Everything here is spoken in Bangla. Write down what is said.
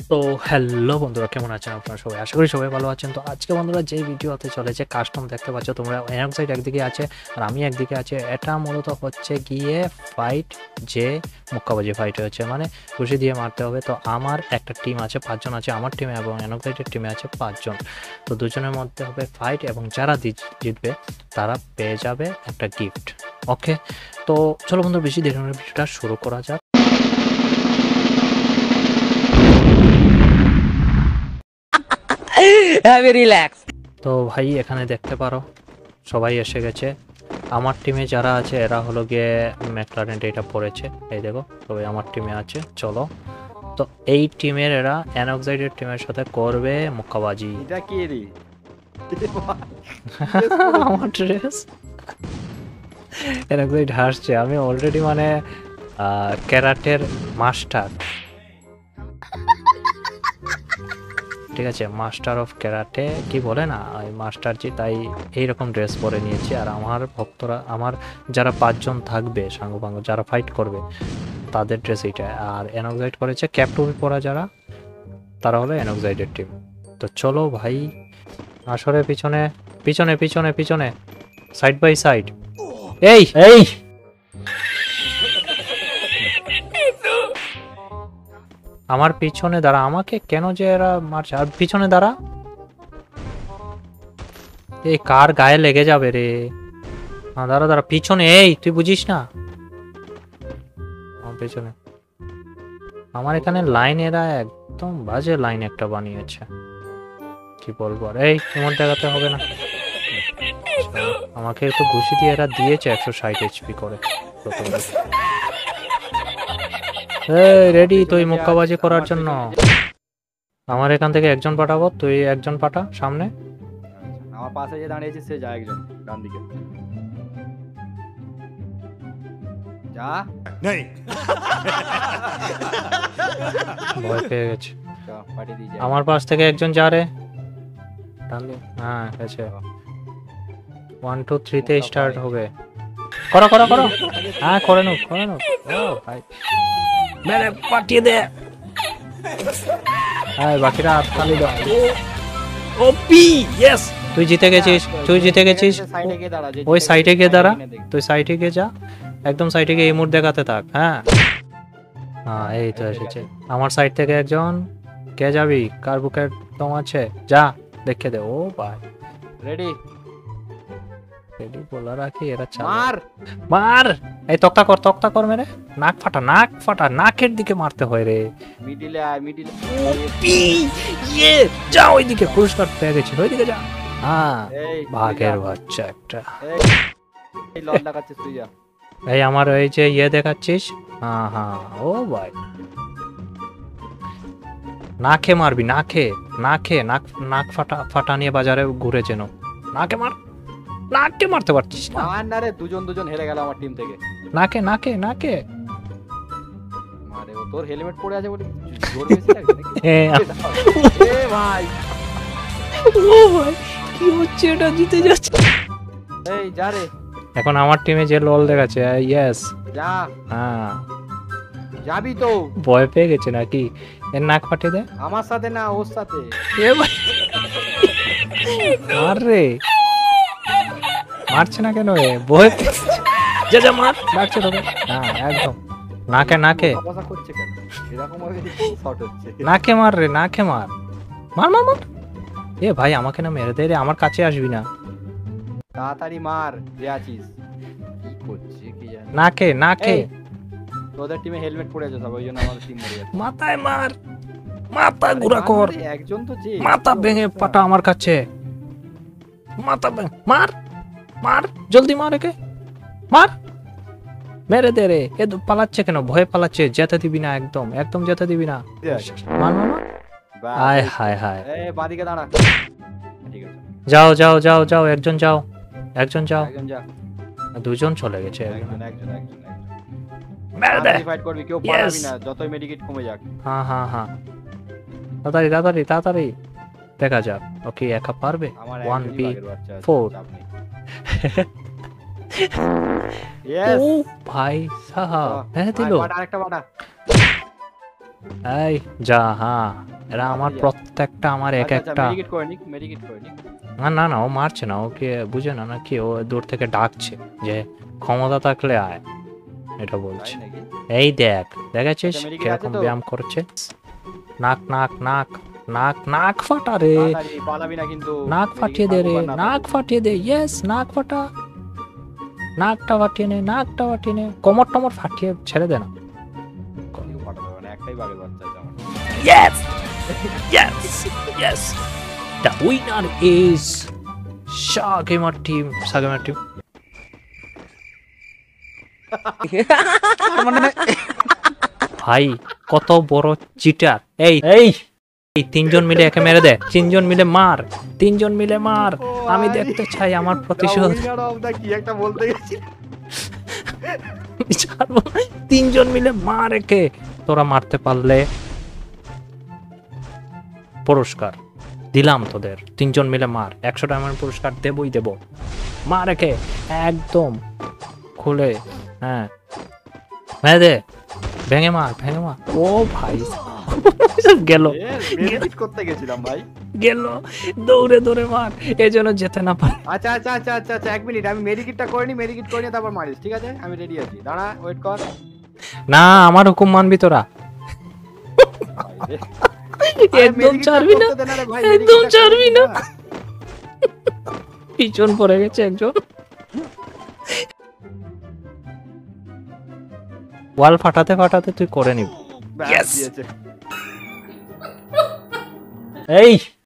তো হ্যালো বন্ধুরা, কেমন আছেন আপনারা সবাই? আশা করি সবাই ভালো আছেন। তো আজকে বন্ধুরা যে ভিডিওতে চলেছে কাস্টম দেখতে পাচ্ছ তোমরা, এনক্সাইড একদিকে আছে আর আমি একদিকে আছে। এটা মূলত হচ্ছে গিয়ে ফাইট, যে মুক্কাবাজি ফাইট হচ্ছে, মানে ঘুষি দিয়ে মারতে হবে। তো আমার একটা টিম আছে, 5 জন আছে আমার টিমে, এবং এনক্সাইডের টিমে আছে 5 জন। তো দুজনের মধ্যে হবে ফাইট, এবং যারা জিতবে তারা পেয়ে যাবে একটা গিফট। ওকে, তো চলো বন্ধুরা, বেশি দেরি নয়, ভিডিওটা শুরু করা যাক। তো ভাই এখানে দেখতে পারো সবাই এসে গেছে। আমার টিমে যারা আছে এরা হলো গিয়ে ম্যাকলারেন এটা পড়েছে, এই দেখো সবাই আমার টিমে আছে। চলো, তো এই টিমের এরা এনক্সাইডের টিমের সাথে করবে মুক্কাবাজি। এটা কি রে? আমার ড্রেস এনক্সাইড হাসছে, আমি অলরেডি মানে ক্যারাটের মাস্টার, ঠিক আছে, মাস্টার অফ ক্যারাটে কি বলে না, ওই মাস্টারজি, তাই এইরকম ড্রেস পরে নিয়েছি। আর আমার ভক্তরা, আমার যারা 5 জন থাকবে সাঙ্গপাঙ্গ, যারা ফাইট করবে তাদের ড্রেস এইটা। আর এনক্সাইড করেছে ক্যাপ টুপি পরা যারা, তারা হলো এনক্সাইডের টিম। তো চলো ভাই, আসলে পিছনে পিছনে পিছনে পিছনে, সাইড বাই সাইড। এই এই আমার পিছনে দাঁড়া, আমাকে কেন যে এরা মারছে? আর পিছনে দাঁড়া, এই কার গায়ে লেগে যাবে রে। হ্যাঁ দাঁড়া দাঁড়া, পিছনে, এই তুই বুঝিস না আমার পিছনে। আমার এখানে লাইন এরা একদম বাজে লাইন একটা বানিয়েছে, কি বলবো। আর এই তোমার দেখাতে হবে না, আমাকে তো ঘুষি দিয়ে এরা দিয়েছে 160 এইচপি করে। এই রেডি তুই মুক্কাবাজি করার জন্য? আমার এখান থেকে একজন পাঠাবো, তুই একজন পাঠা সামনে। আমার পাশে যে দাঁড়িয়েছে সে যা, একজন ডান দিকে যা। নেই ভয় পেয়ে গেছে। যা, পাঠিয়ে দিয়ে যা। আমার পাশ থেকে একজন যা রে, ডান দিকে। হ্যাঁ গেছে। 1 2 3 তে স্টার্ট হবে। করো করো করো, হ্যাঁ করে নো করে নো। ও ভাই মেরে পাঠিয়ে দে। হ্যাঁ বাকিরা হাততালি দাও। ওপি ইয়েস, তুই জিতে গেছিস, তুই জিতে গেছিস। সাইডে গিয়ে দাঁড়া, ওই সাইডে গিয়ে দাঁড়া, তুই সাইডে গিয়ে যা, একদম সাইডে গিয়ে এই মুড দেখাতে থাক। হ্যাঁ হ্যাঁ এই তো এসেছে আমার সাইড থেকে একজন। কে যাবি? কার বুকের দম আছে? যা দেখে দে। ও ভাই রেডি রেডি বলা রাখি, এরা চাল মার মার। এই তক্তা কর মেরে, নাক ফাটা নাক ফাটা, নাকের দিকে মারতে হয় রে। মিডিলে আয়, মিডিলে ইয়ে যা, ওইদিকে পুরস্কার পেয়ে গেছিল, ওইদিকে যা। হ্যাঁ এই বাঘের বাচ্চা একটা। এই লল লাগাচ্ছিস তুই, যা। এই আমার ওই যে ইয়ে দেখাচ্ছিস, হ্যাঁ হ্যাঁ। ও ভাই নাকে মারবি, নাকে নাকে, নাক নাক ফাটা ফাটা নিয়ে বাজারে ঘুরে যেন। নাকে মার, নাকে মারতে পারছিস না? মার না রে, দুজন হেরে গেল আমার টিম থেকে। নাকে নাকে নাকে মারে, ও তোর হেলমেট পরে আছে বলে জোর বেশি লাগে নাকি? হ্যাঁ। এ ভাই, ও ভাই কি হচ্ছে, এটা জিতে যাচ্ছে। এই যা রে, এখন আমার টিমে যে লল দেখাচ্ছে, ইয়েস যা। হ্যাঁ, যাবি তো? ভয় পেয়ে গেছে নাকি? এর নাক ফাটিয়ে দে। আমার সাথে না, ওর সাথে। এ ভাই মার রে, মারছে না কেন? এ ভয় যা যা মার, লাগছে তোকে। হ্যাঁ একদম নাকে নাকে কথা করছে কেন এরকম ভাবে? শট হচ্ছে। নাকে মার রে, নাকে মার, মার মার মার। এ ভাই আমাকে না মেরে দে রে, আমার কাছে আসবি না। তাড়াতাড়ি মার, যে আছিস। কি করছে কি জানি। নাকে নাকে। এই, তোদের টিমে হেলমেট পরে আছে সব, ওই জন্য আমাদের টিম মরে যাচ্ছে। মাথায় মার, মাথা ঘুরা কর, আরে একজন তো যে মাথা ভেঙে পাটা আমার কাছে, মাথা মার মার, জলদি মার একে, মার, মেরে দে রে। এ পালাচ্ছে কেন? ভয়ে পালাচ্ছে, যেতে দিবি না, একদম একদম যেতে দিবি না। মার মার মার। বাহ, আয় হায় হায়। এই বাদিকে দাঁড়া। ঠিক আছে, যাও যাও যাও যাও, একজন যাও, একজন যাও। একজন যা। দুজন চলে গেছে। একজন একজন একজন মেরে দে। ফাইট করবি, কেউ Yes. পালাবি না, যতই মেডিকেট কমে যাক। হ্যাঁ হ্যাঁ হ্যাঁ, তাড়াতাড়ি তাড়াতাড়ি তাড়াতাড়ি, দেখা যাক ওকে একা পারবে। আমার 1v4 ইয়েস ও ভাই সাহাব মেরে দিল। আরেকটা বাটা। এই যা, হ্যাঁ এরা আমার প্রত্যেকটা আমার এক আচ্ছা একটা মেডিকেট করে নিক না না না ও মারছে না, ওকে বুঝে না নাকি, ও দূর থেকে ডাকছে যে ক্ষমতা থাকলে আয়, এটা বলছে। তাই নাকি? এই দেখ, দেখেছিস আচ্ছা, medical কিরকম আছে তো? ব্যায়াম করছে। নাক নাক নাক নাক নাক ফাটা রে, তাড়াতাড়ি পালাবি না কিন্তু। নাক medical ফাটিয়ে দে রে, পাবো বা না নাক পাবো। ফাটিয়ে দে, ইয়েস নাক ফাটা, নাকটা ফাটিয়ে নে, নাকটা ফাটিয়ে নে, কোমর টমর ফাটিয়ে ছেড়ে দে না। কেউ পাঠাতে পারবে না, একটাই বাঘের বাচ্চা আছে আমার। Yes! Yes! Yes! The winner is Shah Gamer Team. Shah Gamer Team. ভাই কত বড় চিটার! এই এই এই তিনজন মিলে একে মেরে দে, তিনজন মিলে মার, তিনজন মিলে মার, আমি দেখতে চাই আমার প্রতিশোধ। উইনার অফ দা কি একটা বলতে গেছি। ছাড়বো না, তিনজন মিলে মার একে, তোরা মারতে পারলে পুরস্কার দিলাম তোদের, তিনজন মিলে মার, 100 ডায়মন্ড পুরস্কার দেবই দেব, মার একে একদম খুলে, হ্যাঁ ভেঙে দে, ভেঙে মার, ভেঙে মার। ও ভাই গেল মেডিকেট করতে গেছিলাম ভাই। গেল, দৌড়ে দৌড়ে মার, এই জন্য যেতে না পারে। আচ্ছা আচ্ছা আচ্ছা আচ্ছা আচ্ছা, এক মিনিট, আমি মেডিকেটটা করে নি, মেডিকেট করে নিয়ে তারপর মারিস, ঠিক আছে? আমি রেডি আছি, দাঁড়া, ওয়েট কর। না আমার হুকুম মানবি তোরা, একদম ছাড়বি না, একদম ছাড়বি না। পিছন পড়ে গেছে একজন, ওয়াল ফাটাতে ফাটাতে তুই করে নিবি। ব্যাস দিয়েছে। এই